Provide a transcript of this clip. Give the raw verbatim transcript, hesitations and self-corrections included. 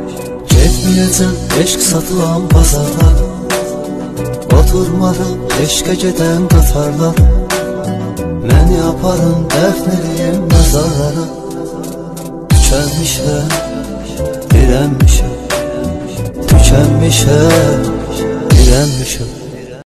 Getməyəcəm eşq satılan bazarlar, oturmaram eşqə gedən qatarlar. Məni aparın dəfn edeyim məzarlara. Tükənmişəm, dirənmişəm, tükənmişəm, dirənmişəm.